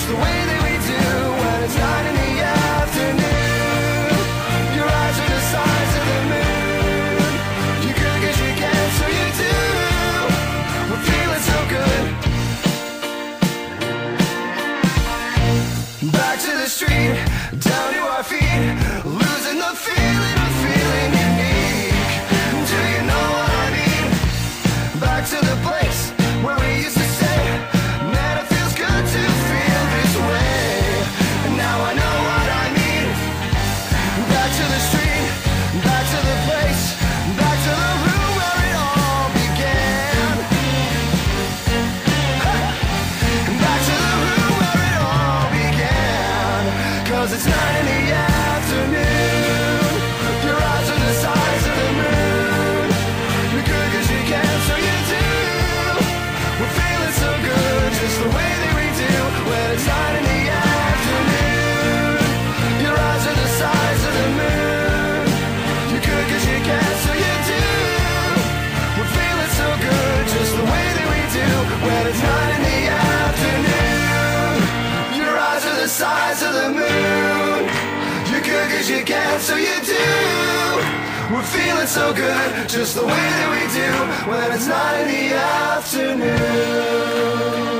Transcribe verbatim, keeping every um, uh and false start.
just the way that we do when it's nine in the afternoon. Your eyes are the size of the moon. You could 'cause you can, so you do. We're feeling so good. Back to the street, down to our feet, losing the feeling of feeling unique. Do you know what I mean? Back to the place where we used to say, man, it feels good to feel this way. And now I know what I mean. Back to the street, back to the place, back to the room where it all began. Back to the room where it all began. 'Cause it's nine in the afternoon. Your eyes are the size of the moon. You're good 'cause you can, so you do. We're feeling so good, just the way that we do when it's nine in the afternoon. Your eyes are the size of the moon. You're good 'cause you can, so you do. We're feeling so good, just the way that we do when it's nine in the afternoon. Your eyes are the size of the moon. You're good 'cause you can, so you do. We're feeling so good, just the way that we do when it's nine in the afternoon.